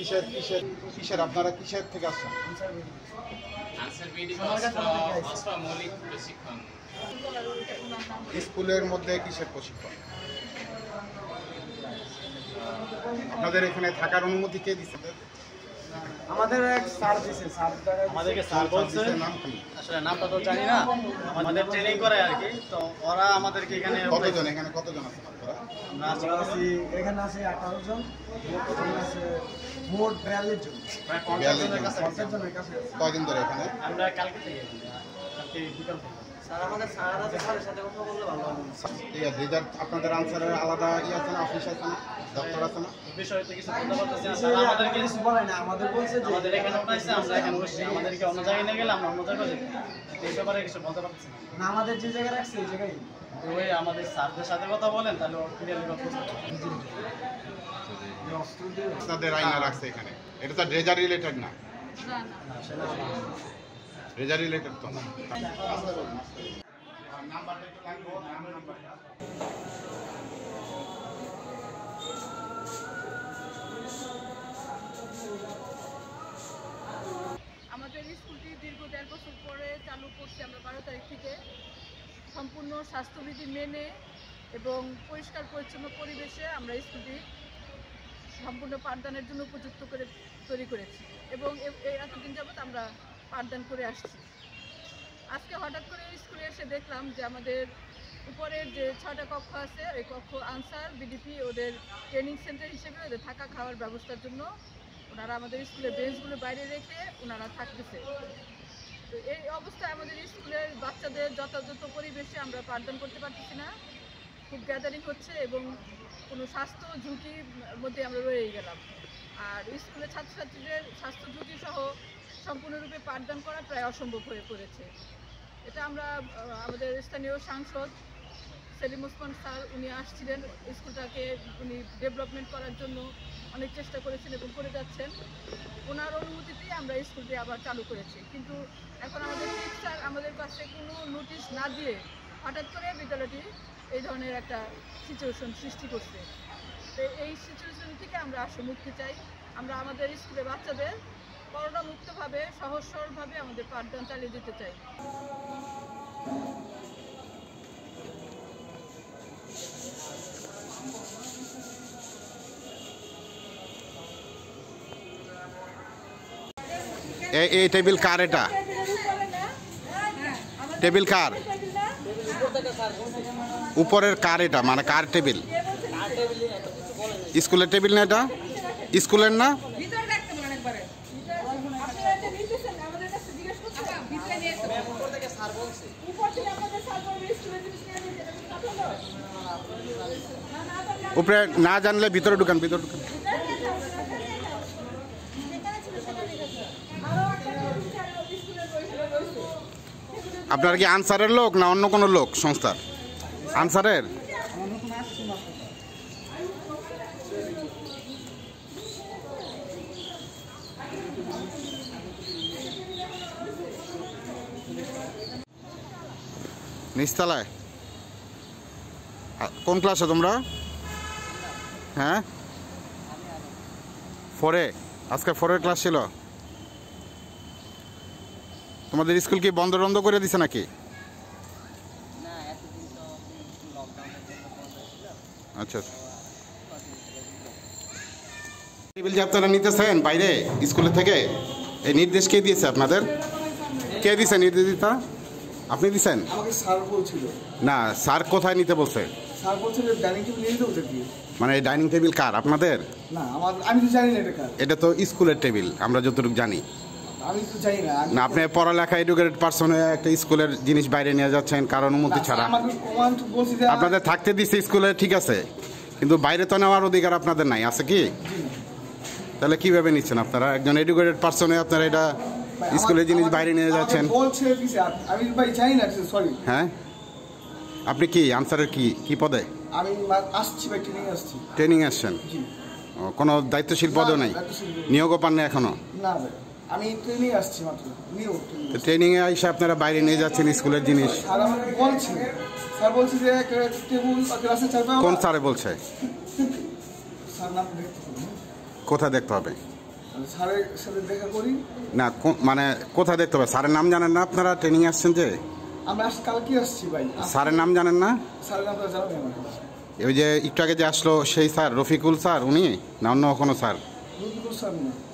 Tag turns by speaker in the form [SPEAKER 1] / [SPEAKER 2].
[SPEAKER 1] কিসের আপনারা কিসের থেকে আসছেন? স্কুলের মধ্যে কিসের প্রশিক্ষণ? আপনাদের এখানে থাকার অনুমতি কে দিচ্ছে?
[SPEAKER 2] আমাদের এক স্যার দিছে, আমাদেরকে স্যার বলছে,
[SPEAKER 1] নাম কি?
[SPEAKER 2] আসলে নামটা তো জানি না, আমাদের ট্রেনিং করে আর কি। তো ওরা আমাদেরকে এখানে
[SPEAKER 1] কতজন আছেন আপনারা?
[SPEAKER 2] আমরা আছি এখানে আছে 18 জন, আছে মোট 42 জন, প্রায় 50 জনের কাছে।
[SPEAKER 1] কয়দিন ধরে এখানে?
[SPEAKER 2] আমরা কালকে থেকে, কালকে বিকাল থেকে। স্যার আমাদের স্যার আছে, স্যারের সাথে কথা বললে ভালো হবে।
[SPEAKER 1] ঠিক আছে, যেটা আপনাদের আনসারের আলাদা আছে না, অফিস আছে না, দপ্তর আছে না?
[SPEAKER 2] বিষয়ে তো কিছু বলতে পারতেছি না স্যার, আমাদেরকে কিছু বলে না, আমাদের বলছে যে আমাদের এখানে উঠাইছে, আমরা এখানে বসছি, আমাদেরকে অন্য জায়গায় নিয়ে গেলে আমরা অন্য জায়গায় যাই, এই ব্যাপারে কিছু বলতে পারতেছি না। আমাদের যে জায়গায় রাখছে এই জায়গায় ওই আমাদের স্যারদের সাথে কথা বলেন, তাহলে ক্লিয়ারলি কথা বলতে।
[SPEAKER 1] আপনাদের আইনা রাখছে এখানে, এটা তো ড্রেজার রিলেটেড না? ড্রেজার রিলেটেড তো না।
[SPEAKER 3] আমাদের স্কুলটি দীর্ঘ 1.5 বছর পরে চালু করছি আমরা 12 তারিখ থেকে। সম্পূর্ণ স্বাস্থ্যবিধি মেনে এবং পরিষ্কার পরিচ্ছন্ন পরিবেশে আমরা স্কুলটি সম্পূর্ণ পাঠদানের জন্য উপযুক্ত করে তৈরি করেছি এবং এতদিন যাবৎ আমরা পাঠদান করে আসছি। আজকে হঠাৎ করে স্কুলে এসে দেখলাম যে আমাদের উপরের যে 6টা কক্ষ আছে, এই কক্ষ আনসার বিডিপি ওদের ট্রেনিং সেন্টার হিসেবে ওদের থাকা খাওয়ার ব্যবস্থার জন্য ওনারা আমাদের স্কুলের বেঞ্চগুলো বাইরে রেখে ওনারা থাকতেছে। তো এই অবস্থায় আমাদের স্কুলের বাচ্চাদের যথাযথ পরিবেশে আমরা পাঠদান করতে পারতেছি না, খুব গ্যাদারিং হচ্ছে এবং কোনো স্বাস্থ্য ঝুঁকির মধ্যে আমরা রয়ে গেলাম। আর স্কুলের ছাত্রছাত্রীদের স্বাস্থ্য ঝুঁকি সহ সম্পূর্ণরূপে পাঠদান করা প্রায় অসম্ভব হয়ে পড়েছে। এটা আমরা আমাদের স্থানীয় সাংসদ সেলিম ওসমান স্যার উনি আসছিলেন, স্কুলটাকে উনি ডেভেলপমেন্ট করার জন্য অনেক চেষ্টা করেছেন এবং করে যাচ্ছেন। ওনার অনুমতিতেই আমরা স্কুলটি আবার চালু করেছি, কিন্তু এখন আমাদের চিফ স্যার আমাদের কাছে কোনো নোটিশ না দিয়ে হঠাৎ করে বিদ্যালয়টি এই ধরনের একটা সিচুয়েশন সৃষ্টি করছে। তো এই সিচুয়েশন থেকে আমরা আসলে মুক্তি চাই। আমরা আমাদের স্কুলের বাচ্চাদের করোনা মুক্তভাবে সহজ সরলভাবে আমাদের পাঠদান চালিয়ে যেতে চাই।
[SPEAKER 1] এই টেবিল কার? এটা টেবিল কার? উপরের কার এটা, মানে কার টেবিল? স্কুলের টেবিল না? এটা স্কুলের না? উপরে না জানলে ভিতরে ঢুকান, ভিতরে ঢুকান। আপনার কি আনসারের লোক না অন্য কোনো লোক সংস্থার? আনসারের? নিচতলায়? কোন ক্লাসে তোমরা? হ্যাঁ, 4-এ? আজকে 4-এর ক্লাস ছিল? তোমাদের স্কুল কি বন্ধ করে দিছে নাকি? আচ্ছা, টেবিল যে আপনারা নিতেছেন বাইরে স্কুলের থেকে, এই নির্দেশ কে দিয়েছে আপনাদের? কে দিছে নির্দেশিতা? আপনি দিছেন? না, স্যার কোথায় নিতে বলছে? মানে ডাইনিং টেবিল কার আপনাদের?
[SPEAKER 2] আমি তো জানি না এটা কার।
[SPEAKER 1] এটা তো স্কুলের টেবিল আমরা যতটুকু জানি।
[SPEAKER 2] আমি তো জানি না।
[SPEAKER 1] না, আপনি পড়ালেখা এডুকেটেড পারসন হয়ে একটা স্কুলের জিনিস বাইরে নিয়ে যাচ্ছেন কারণ অনুমতি ছাড়া। আপনাদের থাকতে দিচ্ছে স্কুলে, ঠিক আছে, কিন্তু বাইরে তো নেওয়ার অধিকার আপনাদের নাই, আছে কি? তাহলে কিভাবে নিচ্ছেন আপনারা? একজন এডুকেটেড পারসন হয়ে আপনারা এটা স্কুলের জিনিস বাইরে নিয়ে যাচ্ছেন। হ্যাঁ, আপনি কি আনসারের কি পদে?
[SPEAKER 2] আমি আসছি ভাই,
[SPEAKER 1] ট্রেনিং আসছেন? কোনো দায়িত্বশীল পদও নাই? নিয়োগও পান না এখনো?
[SPEAKER 2] না ভাই, আমি ট্রেনিং আসছি মাত্র।
[SPEAKER 1] ট্রেনিংয়ে আইসা আপনারা বাইরে নিয়ে যাচ্ছেন স্কুলের জিনিস।
[SPEAKER 2] স্যার বলছে যে টেবিল ক্লাসে চাইবে।
[SPEAKER 1] কোন স্যারে বলছে? কোথায় দেখতে হবে?
[SPEAKER 4] স্যারের সাথে দেখা করি।
[SPEAKER 1] না মানে কোথায় দেখতে হবে? স্যারের নাম জানেন না আপনারা? ট্রেনিং আসছেন যে
[SPEAKER 4] আমরা কালকে আসছি ভাই।
[SPEAKER 1] স্যারের নাম জানেন না?
[SPEAKER 4] স্যারের নাম জানাবেন আমাকে।
[SPEAKER 1] ওই যে একটু আগে যে আসলো সেই স্যার রফিকুল স্যার, উনি না অন্য কোনো স্যার?
[SPEAKER 4] রফিকুল স্যার না।